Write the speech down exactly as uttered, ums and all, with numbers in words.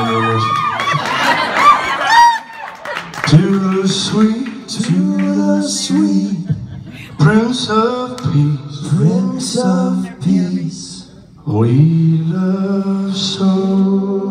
To the sweet, to the sweet Prince of Peace, Prince of Peace, we love so.